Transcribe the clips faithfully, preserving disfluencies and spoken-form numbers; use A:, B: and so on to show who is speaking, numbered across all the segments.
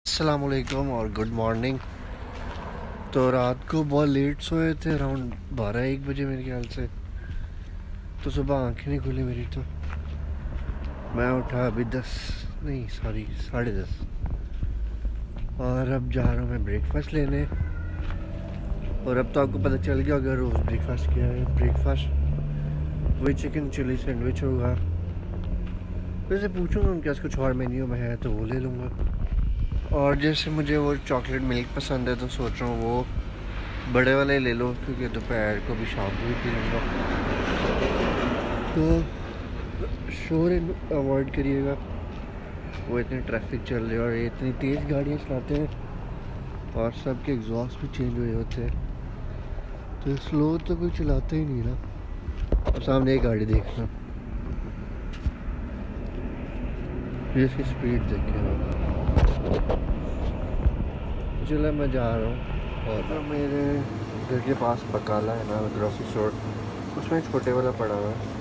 A: अस्सलाम वालेकुम और गुड मॉर्निंग। तो रात को बहुत लेट सोए थे, अराउंड बारह एक बजे मेरे ख्याल से। तो सुबह आंखें नहीं खुली मेरी। तो मैं उठा अभी दस नहीं सॉरी साढ़े दस, और अब जा रहा हूँ मैं ब्रेकफास्ट लेने। और अब तो आपको पता चल गया अगर रोज़ ब्रेकफास्ट किया है। ब्रेकफास्ट वही चिकन चिली सैंडविच होगा। वैसे पूछूंगा उनके पास कुछ और मेन्यू में है तो वो ले लूँगा। और जैसे मुझे वो चॉकलेट मिल्क पसंद है तो सोच रहा हूँ वो बड़े वाले ले लो, क्योंकि दोपहर को भी शाम को भी पी लूँगा। तो शोर अवॉइड करिएगा, वो इतनी ट्रैफिक चल रही है और ये इतनी तेज़ गाड़ियाँ चलाते हैं और सबके एग्जॉस्ट भी चेंज हुए होते हैं। तो स्लो तो कोई चलाता ही नहीं ना। और सामने एक गाड़ी देखना, इसकी स्पीड देखिए। चलो मैं जा रहा हूँ। और मेरे घर के पास बकाला है ना, ग्रोसरी स्टोर, उसमें छोटे वाला पड़ा हुआ है।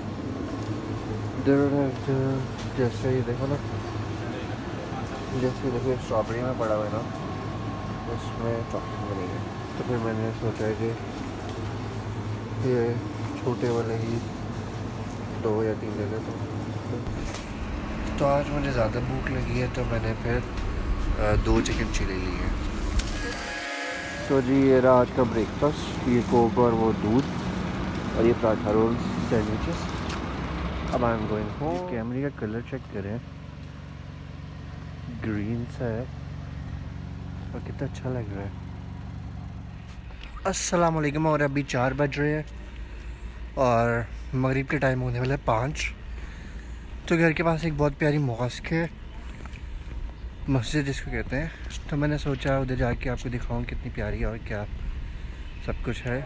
A: जैसे ही देखो ना, जैसे देखिए स्ट्रॉबेरी में पड़ा हुआ है ना, उसमें चॉकलेट बनेगी। तो फिर मैंने सोचा कि ये छोटे वाले ही दो या तीन ले लेते हैं। तो आज मुझे ज़्यादा भूख लगी है तो मैंने फिर दो चिकन चिली ली है। तो जी ये रहा आज का ब्रेकफास्ट, ये कोक और वो दूध और ये पराठा रोल्स सैंडविचेस। अब आई एम गोइंग होम। कैमरे का कलर चेक करें, ग्रीन सा है और कितना अच्छा लग रहा है। अस्सलाम वालेकुम। और अभी चार बज रहे हैं और मगरिब के टाइम होने वाला है पाँच। तो घर के पास एक बहुत प्यारी मॉस्क है, मस्जिद जिसको कहते हैं। तो मैंने सोचा उधर जाके आपको दिखाऊं कितनी प्यारी है और क्या सब कुछ है।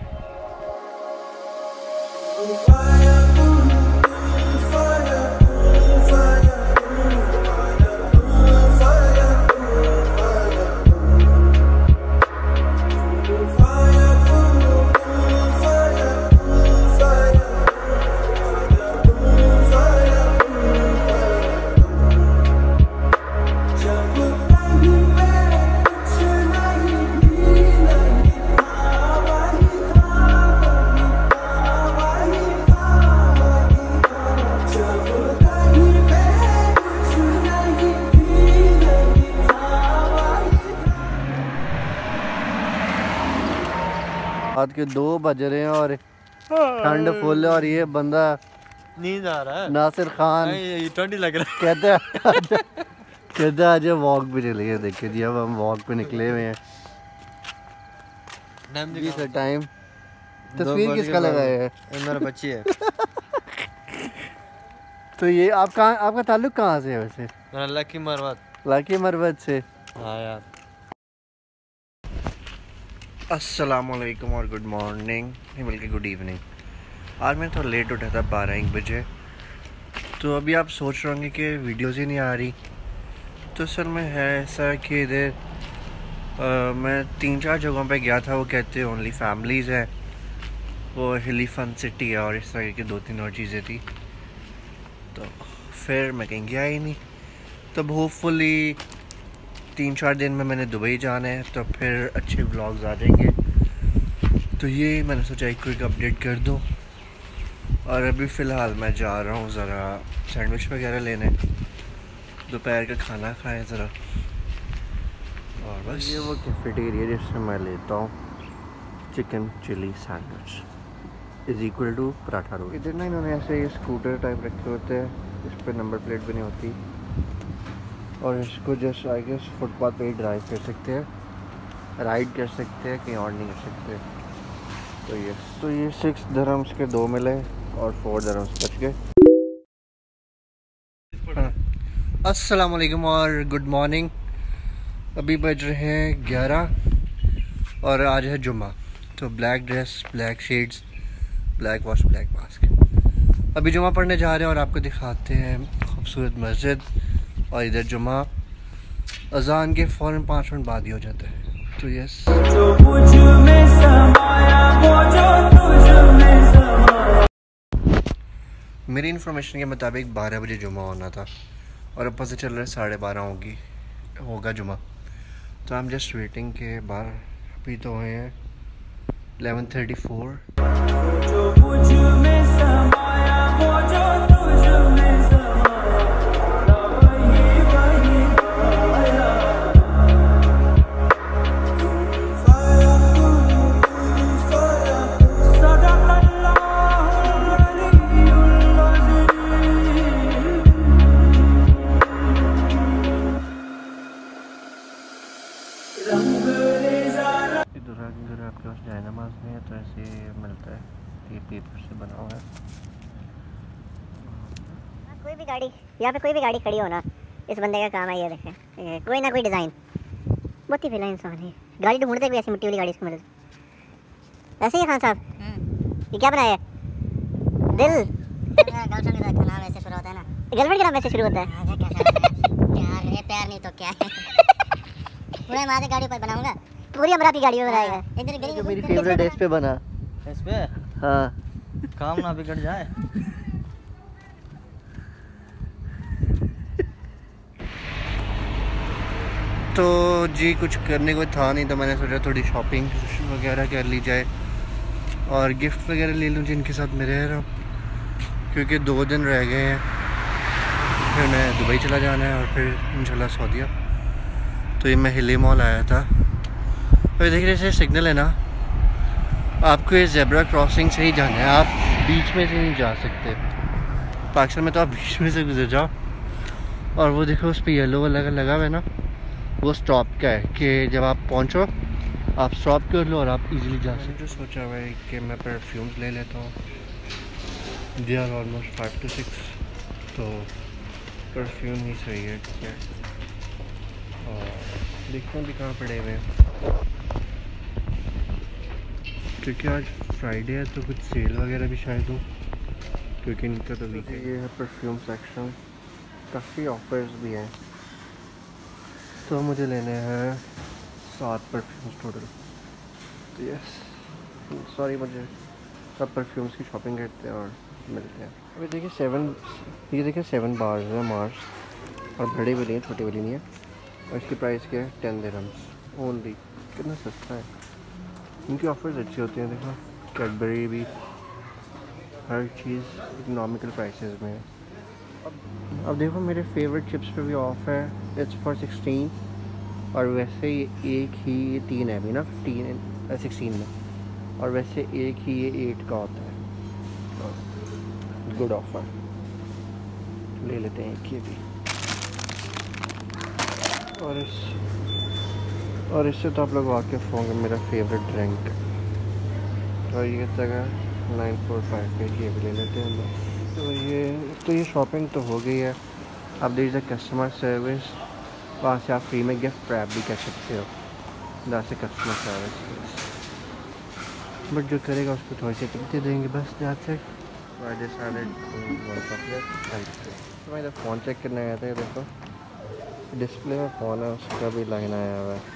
A: रात के दो बज रहे हैं और ठंड फुल है और ये बंदा
B: नींद आ रहा है।
A: नासिर खान
B: ठंडी लग रहा है।
A: कहते हैं कहते हैं आज वॉक पे चले। देखिए जी अब हम वॉक पे निकले हुए हैं। जी सर टाइम। तस्वीर किसका लगाया है?
B: मेरा बच्ची है।
A: तो ये आप कहाँ, आपका ताल्लुक कहाँ से है वैसे?
B: मेरा लकी मरवत।
A: लकी मरवत से।
B: हाँ यार।
A: अस्सलाम वालेकुम और गुड मॉर्निंग, नहीं बल्कि गुड इवनिंग। आज मैं थोड़ा लेट उठा था, बारह एक बजे। तो अभी आप सोच रहे होंगे कि वीडियोज़ ही नहीं आ रही। तो असल में है ऐसा कि इधर मैं तीन चार जगहों पे गया था, वो कहते हैं ओनली फैमिलीज़ है, वो हिली फन सिटी है और इस तरह की दो तीन और चीज़ें थी। तो फिर मैं कहीं गया ही नहीं। तब होपफुली तीन चार दिन में मैंने दुबई जाना है तो फिर अच्छे व्लॉग्स आ जाएंगे। तो ये मैंने सोचा एक क्विक अपडेट कर दूं। और अभी फ़िलहाल मैं जा रहा हूँ ज़रा सैंडविच वगैरह लेने, दोपहर का खाना खाएं ज़रा। और बस ये वो कैफेटेरिया जिससे मैं लेता हूँ chicken chilli sandwich is equal to paratha roll. इधर ना इन्होंने ऐसे ये स्कूटर टाइप रखे होते हैं, इस पर नंबर प्लेट भी नहीं होती और इसको जस्ट आई गेस फुटपाथ पे ही ड्राइव कर सकते हैं, राइड कर सकते हैं, कहीं और नहीं कर सकते। तो ये तो ये सिक्स दरम्स के दो मिले और फोर दरम्स बच गए। हाँ। अस्सलाम वालेकुम और गुड मॉर्निंग। अभी बज रहे हैं ग्यारह और आज है जुम्मा। तो black dress, black shades, black watch, black mask. अभी जुम्मा पढ़ने जा रहे हैं और आपको दिखाते हैं खूबसूरत मस्जिद। और इधर जुम्मा अजान के फ़ौरन पाँच मिनट बाद ही हो जाता है। तो यस मेरी इन्फॉर्मेशन के मुताबिक बारह बजे जुम्मा होना था और अब पता चल रहा है साढ़े बारह होगी होगा जुम्मा। तो हम जस्ट वेटिंग के बाहर अभी तो हुए हैं इलेवन थर्टी फोर। अगर आपके पास जाए नमाज नहीं है तो ऐसे मिलता है, ये पेपर से बना हुआ है।
C: कोई भी गाड़ी यहाँ पे कोई भी गाड़ी खड़ी हो ना, इस बंदे का काम है ये देखें, कोई ना कोई डिज़ाइन। बहुत ही फिला इंसान है, गाड़ी ढूंढते भी ऐसी मिट्टी वाली गाड़ी इसको मिले। ऐसे ही खान साहब ये क्या बनाया है? दिल गर्लफ्रेंड का नाम ऐसे शुरू होता है ना, गर्लफ्रेंड का नाम ऐसे शुरू होता है। प्यार है, प्यार नहीं तो क्या है। पूरे माँ गाड़ी पर बनाऊंगा, पूरी अमरा की गाड़ी में बनाएगा। इधर
B: जो मेरी फेवरेट है इस पे बना, इस पे
A: हाँ
B: काम ना बिगड़ जाए।
A: तो जी कुछ करने को था नहीं, तो मैंने सोचा थोड़ी शॉपिंग वगैरह कर ली जाए और गिफ्ट वगैरह ले लूँ जिनके साथ मैं रह रहा हूँ, क्योंकि दो दिन रह गए हैं, फिर मैं दुबई चला जाना है और फिर इंशाल्लाह सऊदीया। तो ये मैं हिली मॉल आया था, अभी देख रहे से सिग्नल है ना, आपको ये ज़ेब्रा क्रॉसिंग से ही जाना है, आप बीच में से नहीं जा सकते। पाकिस्तान में तो आप बीच में से गुजर जाओ। और वो देखो उस पर येलो वाला लगा हुआ है ना, वो स्टॉप का है कि जब आप पहुंचो आप स्टॉप कर लो और आप इजीली जा सकते। जो सोचा हुआ है कि मैं परफ्यूम्स ले लेता हूँ, they are almost five to six, तो परफ्यूम ही सही है। ठीक है, और देखते हैं भी कहाँ पड़े हुए हैं, क्योंकि आज फ्राइडे है तो कुछ सेल वगैरह भी शायद हो, क्योंकि इनका तो वीक है। ये है परफ्यूम सेक्शन, काफ़ी ऑफर्स भी हैं। तो मुझे लेने हैं सात परफ्यूम्स टोटल। तो यस सॉरी, मुझे सब परफ्यूम्स की शॉपिंग करते हैं और मिलते हैं। अभी देखिए सेवन, ये देखिए सेवन बार्स हैं मार्स, और बड़ी वाली हैं, छोटी वाली नहीं है। और इसकी प्राइस क्या है? Ten dirhams only. कितना सस्ता है, इनकी ऑफर्स अच्छी होती हैं। देखो कैडबरी भी, हर चीज़ इकोनॉमिकल प्राइसेस में है। अब अब देखो मेरे फेवरेट चिप्स पे भी ऑफ है, इट्स फॉर सिक्सटीन, और वैसे ही एक ही ये तीन है अभी ना फिफ्टीन सिक्सटीन में, और वैसे एक ही ये एट का होता है। गुड ऑफर, ले लेते हैं एक ये भी। और इस और इससे तो आप लोग वाकिफ़ होंगे, मेरा फेवरेट ड्रिंक, और ये जगह नाइन फोर फाइव पे, ये भी ले लेते हैं। तो ये तो ये शॉपिंग तो हो गई है। अब देर इज़ कस्टमर सर्विस, वहाँ से आप फ्री में गिफ्ट रैप भी कर सकते हो, जहाँ से कस्टमर सर्विस। बट जो करेगा उसको थोड़ी सी टिप दे देंगे बस, जहाँ से तो मैं फ़ोन चेक करने आया था। देखो डिस्प्ले में फ़ोन है, उसका भी लाइन आया हुआ है,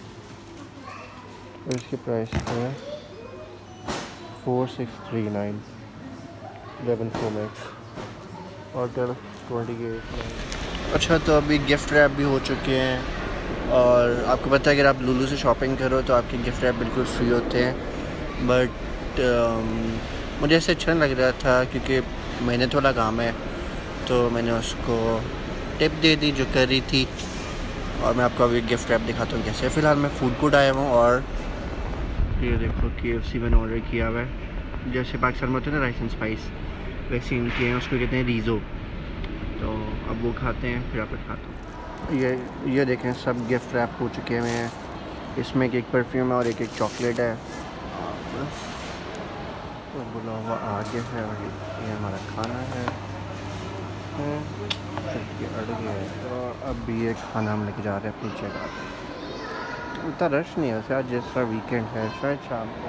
A: और इसकी प्राइस है four six three nine, eleven pro max और ट्वेंटी एट। अच्छा, तो अभी गिफ्ट रैप भी हो चुके हैं, और आपको पता है अगर आप लुलू से शॉपिंग करो तो आपके गिफ्ट रैप बिल्कुल फ्री होते हैं। बट um, मुझे ऐसे अच्छा नहीं लग रहा था, क्योंकि मेहनत वाला काम है, तो मैंने उसको टिप दे दी जो कर रही थी। और मैं आपको अभी गिफ्ट रैप दिखाता हूँ कैसे। फ़िलहाल मैं फूड कोर्ट आया हूँ, और ये देखो के एफ सी मैंने ऑर्डर किया हुआ है। जैसे पाकिस्तान में होते हैं ना राइस एंड स्पाइस, वैसे इनके हैं, उसको कहते हैं रीज़ो। तो अब वो खाते हैं, फिर आपको खाता हूँ। ये ये देखें सब गिफ्ट रैप हो चुके हुए हैं। इसमें एक परफ्यूम है और एक एक चॉकलेट है। तो बोला हुआ आगे है, और ये हमारा खाना है, ये अड़ गया है। तो अब ये खाना हम लेके जा रहे हैं अपनी जगह। इतना रश नहीं है वैसे आज, जिस तरह वीकेंड है, शायद शाम को।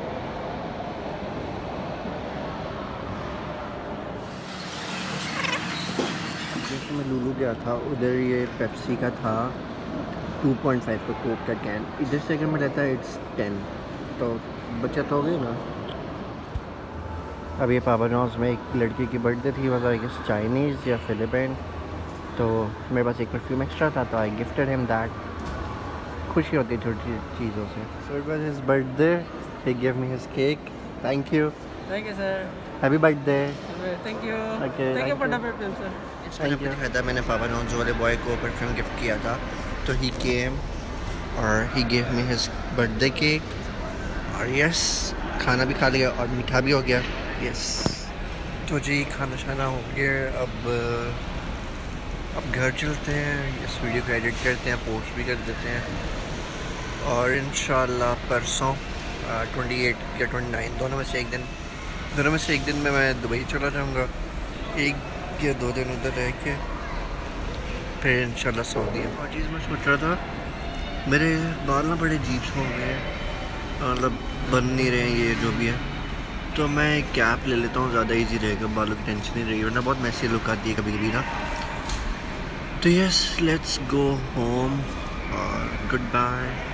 A: जैसे मैं लुलू गया था, उधर ये पेप्सी का था टू पॉइंट फाइव का कोक का कैन, इधर से अगर मैं लेता है इट्स टेन, तो बचत हो गई ना। अब ये पापा जॉन्स में एक लड़की की बर्थडे थी, वह आई गेस चाइनीज़ या फिलिपाइन, तो मेरे पास एक परफ्यूम एक्स्ट्रा था, तो आई गिफ्टेड हिम दैट। खुशी होती है छोटी चीज़ों से। So it was his birthday, he give me his cake, thank you
B: thank you sir,
A: happy birthday.
B: Thank you,
A: Okay,
B: thank you
A: thank
B: for the
A: you.
B: Perfume sir.
A: Thank you. था मैंने पापा नॉन्स वाले बॉय को perfume gift किया था, तो he came और he give me his birthday cake, और यस खाना भी खा लिया और मीठा भी हो गया। यस तो जी खाना शाना हो गया, अब अब घर चलते हैं, इस वीडियो को एडिट करते हैं, पोस्ट भी कर देते हैं, और इंशाल्लाह परसों ट्वेंटी एट या ट्वेंटी नाइन दोनों में से एक दिन दोनों में से एक दिन में मैं दुबई चला जाऊँगा, एक या दो दिन उधर रह के फिर इंशाल्लाह सऊदी। और चीज़ मैं सोच रहा था, मेरे बाल ना बड़े अजीब से हो गए हैं, मतलब बन नहीं रहे हैं ये जो भी है, तो मैं एक कैप ले लेता हूँ, ज़्यादा इजी रहेगा, बालों की टेंशन नहीं रहेगी, वरना बहुत मैसी लुक आती है कभी कभी ना। तो यस लेट्स गो होम और गुड बाय।